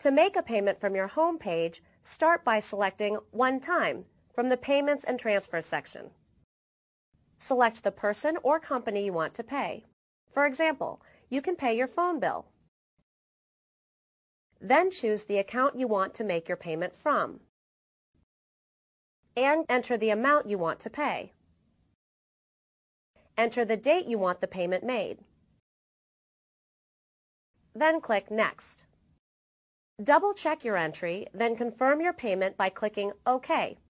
To make a payment from your home page, start by selecting One Time from the Payments and Transfers section. Select the person or company you want to pay. For example, you can pay your phone bill. Then choose the account you want to make your payment from and enter the amount you want to pay. Enter the date you want the payment made. Then click Next. Double-check your entry, then confirm your payment by clicking OK.